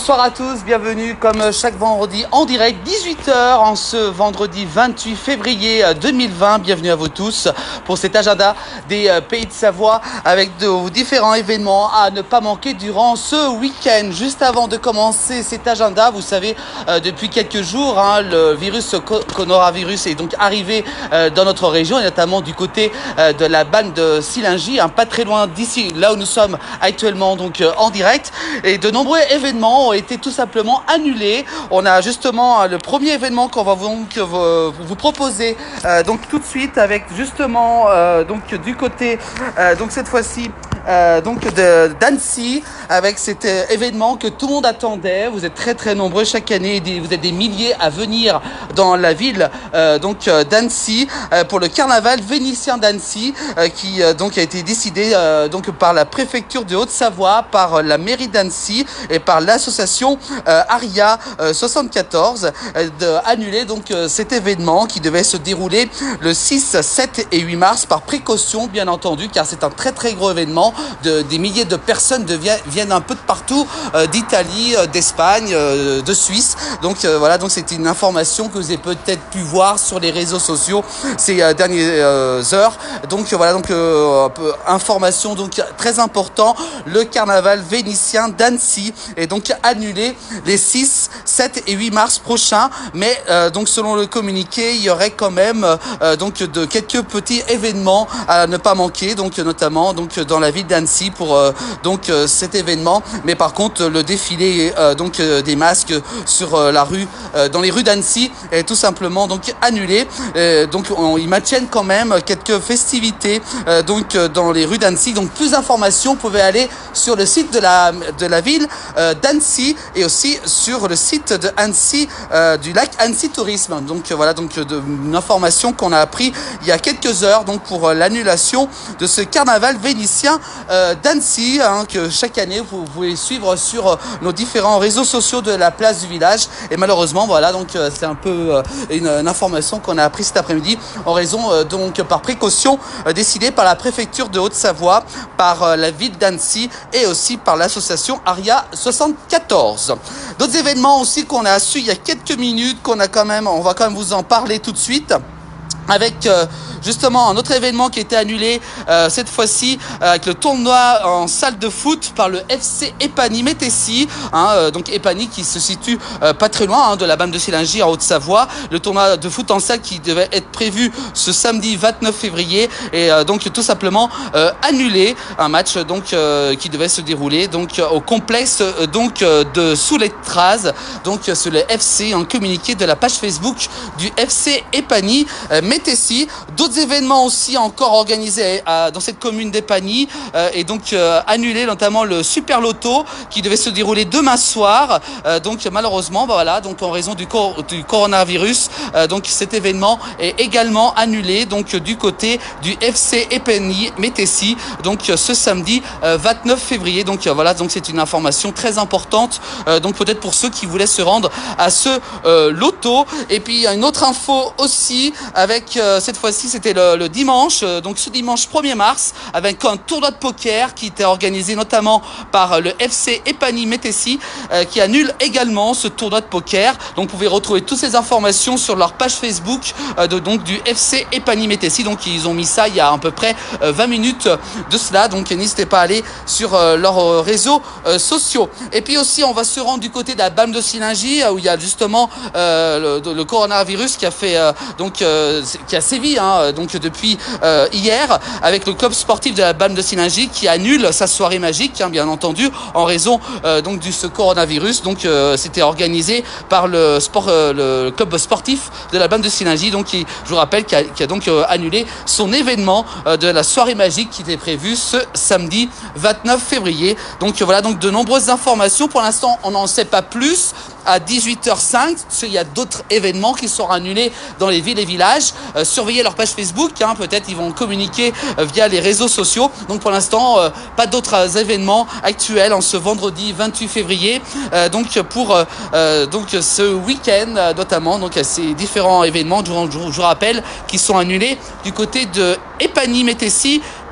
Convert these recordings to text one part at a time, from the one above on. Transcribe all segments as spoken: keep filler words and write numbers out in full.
Bonsoir à tous, bienvenue comme chaque vendredi en direct, dix-huit heures en ce vendredi vingt-huit février deux mille vingt. Bienvenue à vous tous pour cet agenda des Pays de Savoie avec de différents événements à ne pas manquer durant ce week-end. Juste avant de commencer cet agenda, vous savez, euh, depuis quelques jours, hein, le virus coronavirus est donc arrivé euh, dans notre région, et notamment du côté euh, de la banne de Sillingy, hein, pas très loin d'ici, là où nous sommes actuellement donc euh, en direct. Et de nombreux événements ont été tout simplement annulés. On a justement euh, le premier événement qu'on va donc vous, vous proposer euh, donc tout de suite avec justement euh, donc du côté euh, donc cette fois-ci Euh, donc de d'Annecy, avec cet euh, événement que tout le monde attendait. Vous êtes très très nombreux chaque année, des, vous êtes des milliers à venir dans la ville euh, donc euh, d'Annecy euh, pour le carnaval vénitien d'Annecy euh, qui euh, donc a été décidé euh, donc par la préfecture de Haute-Savoie, par euh, la mairie d'Annecy et par l'association euh, Aria euh, soixante-quatorze euh, d'annuler donc euh, cet événement qui devait se dérouler le six, sept et huit mars par précaution bien entendu, car c'est un très très gros événement. De, des milliers de personnes de, viennent un peu de partout, euh, d'Italie, euh, d'Espagne, euh, de Suisse. Donc euh, voilà, donc c'est une information que vous avez peut-être pu voir sur les réseaux sociaux ces euh, dernières euh, heures. Donc euh, voilà, donc euh, information donc très important. Le carnaval vénitien d'Annecy est donc annulé les six, sept et huit mars prochains. Mais euh, donc selon le communiqué, il y aurait quand même euh, donc de quelques petits événements à ne pas manquer. Donc notamment donc dans la ville d'Annecy pour euh, donc euh, cet événement, mais par contre le défilé euh, donc euh, des masques sur euh, la rue euh, dans les rues d'Annecy est tout simplement donc annulé. Euh, donc on, ils maintiennent quand même quelques festivités euh, donc euh, dans les rues d'Annecy. Donc plus d'informations, vous pouvez aller sur le site de la de la ville euh, d'Annecy et aussi sur le site de Annecy euh, du lac Annecy Tourisme. Donc euh, voilà, donc de, une information qu'on a appris il y a quelques heures donc pour euh, l'annulation de ce carnaval vénitien Euh, d'Annecy, hein, que chaque année vous, vous pouvez suivre sur euh, nos différents réseaux sociaux de la place du village. Et malheureusement voilà, donc euh, c'est un peu euh, une, une information qu'on a appris cet après-midi en raison euh, donc par précaution euh, décidée par la préfecture de Haute-Savoie, par euh, la ville d'Annecy et aussi par l'association Aria soixante-quatorze. D'autres événements aussi qu'on a su il y a quelques minutes, qu'on a quand même, on va quand même vous en parler tout de suite. Avec euh, justement un autre événement qui a été annulé euh, cette fois-ci euh, avec le tournoi en salle de foot par le F C Epany Métessy, hein, euh, donc Epany qui se situe euh, pas très loin hein, de la banne de Sillingy en Haute-Savoie. Le tournoi de foot en salle qui devait être prévu ce samedi vingt-neuf février et euh, donc tout simplement euh, annulé, un match donc euh, qui devait se dérouler donc au complexe euh, donc euh, de Souletraz, donc sur le F C, en communiqué de la page Facebook du F C Epany euh, Métessy. D'autres événements aussi encore organisés euh, dans cette commune d'Epany euh, et donc euh, annulés, notamment le Super Loto qui devait se dérouler demain soir. Euh, donc malheureusement, bah, voilà, donc en raison du, cor du coronavirus, euh, donc cet événement est également annulé donc du côté du F C Epany Métessy. Donc ce samedi euh, vingt-neuf février. Donc euh, voilà, donc c'est une information très importante. Euh, donc peut-être pour ceux qui voulaient se rendre à ce euh, loto. Et puis il y a une autre info aussi avec Euh, cette fois-ci c'était le, le dimanche, euh, donc ce dimanche premier mars, avec un tournoi de poker qui était organisé notamment par le F C Epany Métessy euh, qui annule également ce tournoi de poker. Donc vous pouvez retrouver toutes ces informations sur leur page Facebook euh, de, donc, du F C Epany Métessy. Donc ils ont mis ça il y a à peu près euh, vingt minutes de cela, donc n'hésitez pas à aller sur euh, leurs euh, réseaux euh, sociaux. Et puis aussi on va se rendre du côté de la banne de Sillingy où il y a justement euh, le, le coronavirus qui a fait euh, donc euh, qui a sévi hein, donc depuis euh, hier, avec le club sportif de la banne de Sillingy qui annule sa soirée magique hein, bien entendu en raison euh, donc du ce coronavirus. Donc euh, c'était organisé par le sport euh, le club sportif de la banne de Sillingy, donc qui, je vous rappelle, qui a, qui a donc euh, annulé son événement euh, de la soirée magique qui était prévu ce samedi vingt-neuf février. Donc euh, voilà, donc de nombreuses informations. Pour l'instant on n'en sait pas plus. À dix-huit heures cinq, parce qu'il y a d'autres événements qui seront annulés dans les villes et villages. Euh, surveillez leur page Facebook, hein, peut-être ils vont communiquer euh, via les réseaux sociaux. Donc pour l'instant, euh, pas d'autres euh, événements actuels en ce vendredi vingt-huit février. Euh, donc pour euh, donc ce week-end euh, notamment, donc ces différents événements, je, je, je vous rappelle, qui sont annulés du côté de Epany Métessy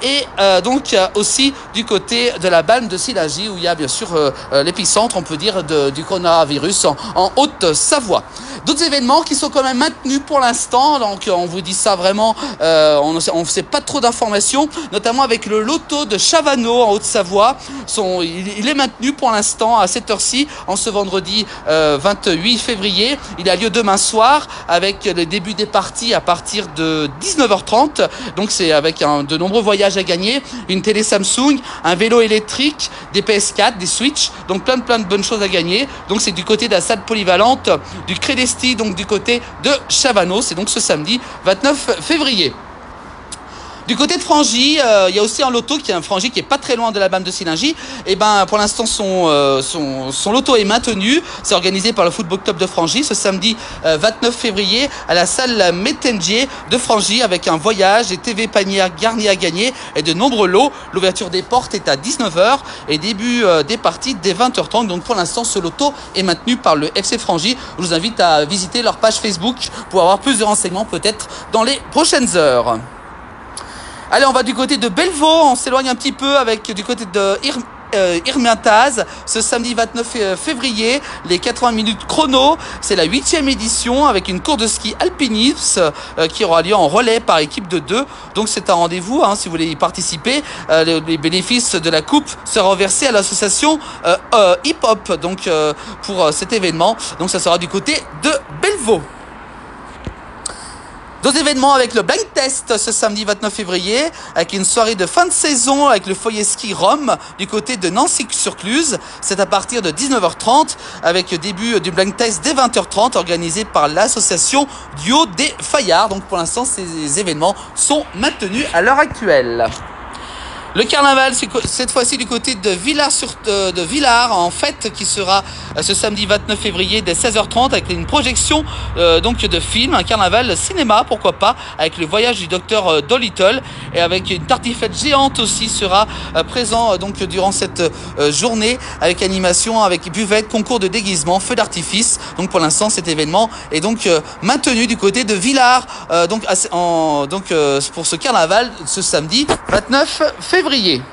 et euh, donc aussi du côté de la Balme de Sillingy où il y a bien sûr euh, l'épicentre, on peut dire, de, du coronavirus en, en Haute-Savoie. D'autres événements qui sont quand même maintenus pour l'instant, donc on vous dit ça vraiment, euh, on ne sait pas trop d'informations, notamment avec le loto de Chavanot en Haute-Savoie. Il, il est maintenu pour l'instant à cette heure-ci, en ce vendredi euh, vingt-huit février. Il a lieu demain soir avec le début des parties à partir de dix-neuf heures trente. Donc c'est avec un, de nombreux voyages à gagner, une télé Samsung, un vélo électrique, des P S quatre, des Switch, donc plein de plein de bonnes choses à gagner. Donc c'est du côté de la salle polyvalente du Crédesti, donc du côté de Chavanot. C'est donc ce samedi vingt-neuf février. Du côté de Frangy, euh, il y a aussi un loto qui est un Frangy qui est pas très loin de la Balme de Sillingy. Et ben pour l'instant son, euh, son son loto est maintenu. C'est organisé par le Football Club de Frangy ce samedi euh, vingt-neuf février à la salle Métengier de Frangy avec un voyage, des T V paniers garnis à gagner et de nombreux lots. L'ouverture des portes est à dix-neuf heures et début euh, des parties dès vingt heures trente. Donc pour l'instant ce loto est maintenu par le F C Frangy. Je vous invite à visiter leur page Facebook pour avoir plus de renseignements peut-être dans les prochaines heures. Allez, on va du côté de Bellevaux, on s'éloigne un petit peu avec du côté de Ir euh, Irmiintaz, ce samedi vingt-neuf février, les quatre-vingts minutes chrono. C'est la huitième édition avec une course de ski alpinisme euh, qui aura lieu en relais par équipe de deux. Donc c'est un rendez-vous hein, si vous voulez y participer. Euh, les, les bénéfices de la coupe seront versés à l'association euh, euh, Hip Hop donc, euh, pour euh, cet événement. Donc ça sera du côté de Bellevaux. D'autres événements avec le blind test ce samedi vingt-neuf février, avec une soirée de fin de saison avec le foyer ski Rome du côté de Nancy-sur-Cluse. C'est à partir de dix-neuf heures trente avec début du blind test dès vingt heures trente organisé par l'association Duo des Fayards. Donc pour l'instant, ces événements sont maintenus à l'heure actuelle. Le carnaval, c'est cette fois-ci du côté de Villars, sur, euh, de Villars en fête, qui sera euh, ce samedi vingt-neuf février dès seize heures trente avec une projection euh, donc de film, un carnaval cinéma, pourquoi pas, avec le voyage du docteur euh, Dolittle et avec une tartiflette géante aussi sera euh, présent euh, donc durant cette euh, journée avec animation, avec buvette, concours de déguisement, feu d'artifice. Donc pour l'instant, cet événement est donc euh, maintenu du côté de Villars euh, donc, en, donc euh, pour ce carnaval ce samedi vingt-neuf février.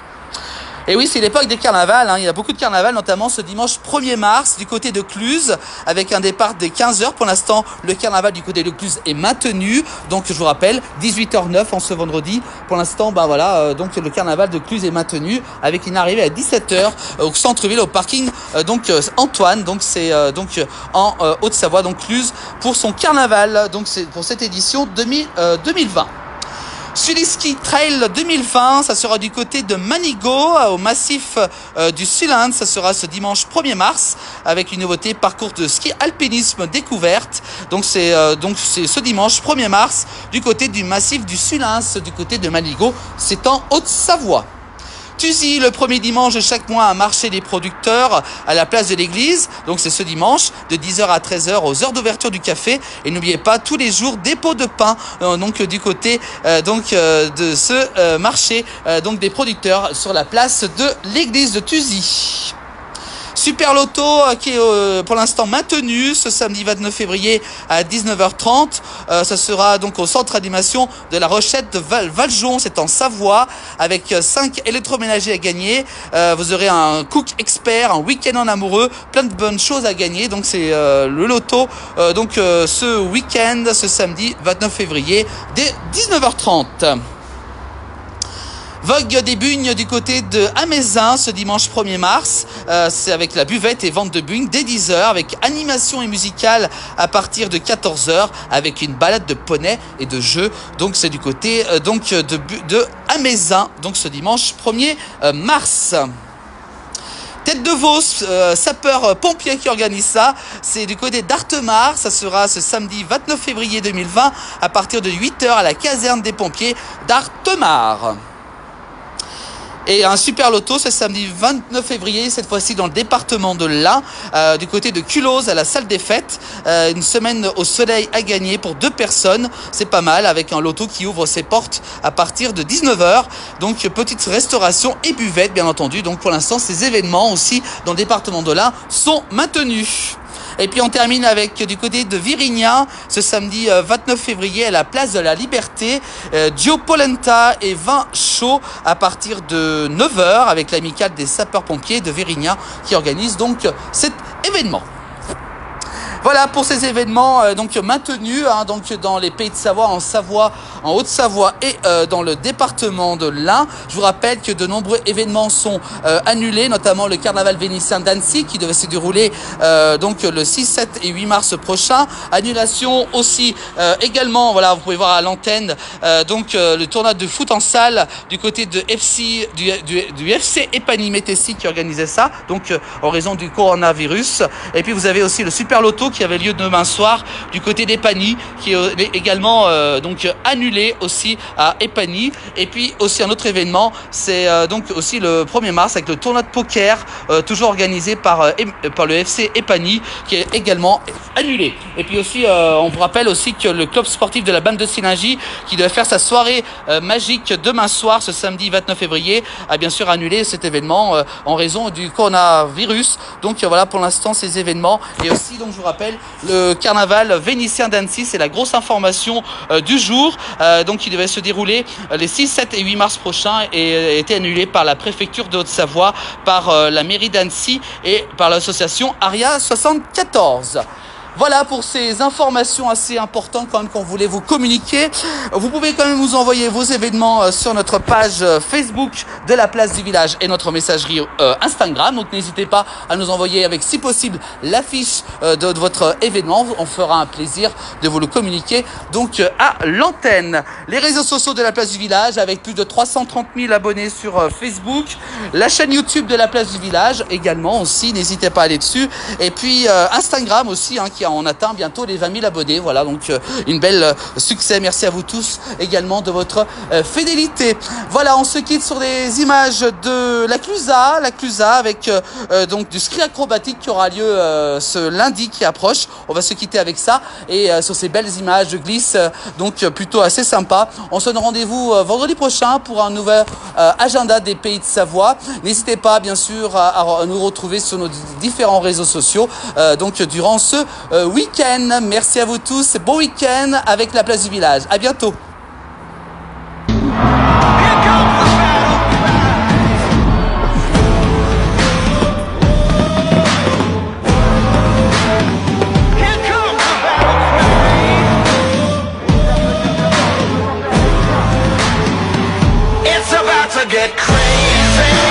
Et oui, c'est l'époque des carnavals, hein. Il y a beaucoup de carnavals, notamment ce dimanche premier mars du côté de Cluse, avec un départ dès quinze heures. Pour l'instant, le carnaval du côté de Cluse est maintenu. Donc, je vous rappelle, dix-huit heures neuf en ce vendredi. Pour l'instant, bah voilà, euh, donc le carnaval de Cluse est maintenu, avec une arrivée à dix-sept heures euh, au centre-ville, au parking euh, donc euh, Antoine. Donc, c'est euh, donc en euh, Haute-Savoie, donc Cluse, pour son carnaval. Donc, c'est pour cette édition deux mille vingt. Sully Trail deux mille vingt, ça sera du côté de Manigot, au massif euh, du Sulinde. Ça sera ce dimanche premier mars avec une nouveauté, parcours de ski alpinisme découverte. Donc c'est euh, donc c'est ce dimanche premier mars du côté du massif du Sulinde, du côté de Manigot. C'est en Haute-Savoie. Tuzy, le premier dimanche de chaque mois, un marché des producteurs à la place de l'église. Donc c'est ce dimanche de dix heures à treize heures aux heures d'ouverture du café. Et n'oubliez pas, tous les jours, dépôt de pain euh, donc du côté euh, donc euh, de ce euh, marché euh, donc des producteurs sur la place de l'église de Tuzy. Super Loto euh, qui est euh, pour l'instant maintenu ce samedi vingt-neuf février à dix-neuf heures trente. Euh, ça sera donc au centre d'animation de la Rochette de Val Valjon, c'est en Savoie, avec cinq électroménagers à gagner. Euh, vous aurez un cook expert, un week-end en amoureux, plein de bonnes choses à gagner. Donc c'est euh, le loto euh, donc euh, ce week-end, ce samedi vingt-neuf février dès dix-neuf heures trente. Vogue des bugnes du côté de Amézin ce dimanche premier mars. Euh, c'est avec la buvette et vente de bugnes dès dix heures avec animation et musicale à partir de quatorze heures avec une balade de poney et de jeux. Donc c'est du côté euh, donc de, de Amézin donc ce dimanche premier mars. Tête de Vos, euh, sapeurs-pompiers qui organise ça, c'est du côté d'Artemar, ça sera ce samedi vingt-neuf février deux mille vingt à partir de huit heures à la caserne des pompiers d'Artemar. Et un super loto ce samedi vingt-neuf février, cette fois-ci dans le département de l'Ain, euh, du côté de Culose à la salle des fêtes. Euh, une semaine au soleil à gagner pour deux personnes, c'est pas mal, avec un loto qui ouvre ses portes à partir de dix-neuf heures. Donc petite restauration et buvette bien entendu. Donc pour l'instant ces événements aussi dans le département de l'Ain sont maintenus. Et puis on termine avec du côté de Virignan, ce samedi euh, vingt-neuf février à la place de la Liberté, euh, Gio Polenta et vin chaud à partir de neuf heures avec l'amicale des sapeurs-pompiers de Virignan qui organise donc cet événement. Voilà pour ces événements euh, donc maintenus hein, donc dans les Pays de Savoie, en Savoie, en Haute-Savoie et euh, dans le département de l'Ain. Je vous rappelle que de nombreux événements sont euh, annulés, notamment le carnaval vénitien d'Annecy qui devait se dérouler euh, donc le six, sept et huit mars prochain. Annulation aussi euh, également, voilà, vous pouvez voir à l'antenne euh, donc euh, le tournoi de foot en salle du côté de F C du, du, du F C Epany-Métessy qui organisait ça, donc euh, en raison du coronavirus. Et puis vous avez aussi le Super Loto qui avait lieu demain soir du côté d'Epany, qui est également euh, donc annulé aussi à Epany. Et puis aussi un autre événement, c'est euh, donc aussi le premier mars avec le tournoi de poker, euh, toujours organisé par, euh, par le F C Epany, qui est également annulé. Et puis aussi, euh, on vous rappelle aussi que le club sportif de la Bande de Sillingy, qui devait faire sa soirée euh, magique demain soir, ce samedi vingt-neuf février, a bien sûr annulé cet événement euh, en raison du coronavirus. Donc euh, voilà pour l'instant ces événements. Et aussi, donc je vous rappelle, le carnaval vénitien d'Annecy, c'est la grosse information euh, du jour, euh, donc qui devait se dérouler euh, les six, sept et huit mars prochains et a été annulé par la préfecture de Haute-Savoie, par euh, la mairie d'Annecy et par l'association Aria soixante-quatorze. Voilà pour ces informations assez importantes quand même qu'on voulait vous communiquer. Vous pouvez quand même nous envoyer vos événements sur notre page Facebook de la place du village et notre messagerie euh, Instagram. Donc n'hésitez pas à nous envoyer avec si possible l'affiche euh, de, de votre événement. On fera un plaisir de vous le communiquer donc euh, à l'antenne. Les réseaux sociaux de la place du village avec plus de trois cent trente mille abonnés sur euh, Facebook. La chaîne YouTube de la place du village également aussi. N'hésitez pas à aller dessus. Et puis euh, Instagram aussi hein, qui a on atteint bientôt les vingt mille abonnés. Voilà, donc euh, une belle euh, succès. Merci à vous tous également de votre euh, fidélité. Voilà, on se quitte sur des images de la Clusa, la Clusa avec euh, euh, donc du ski acrobatique qui aura lieu euh, ce lundi qui approche. On va se quitter avec ça et euh, sur ces belles images de glisse, euh, donc euh, plutôt assez sympa. On se donne rendez-vous euh, vendredi prochain pour un nouvel euh, agenda des Pays de Savoie. N'hésitez pas bien sûr à, à nous retrouver sur nos différents réseaux sociaux euh, donc durant ce euh, week-end. Merci à vous tous. Bon week-end avec la place du village. À bientôt. It's about to get crazy.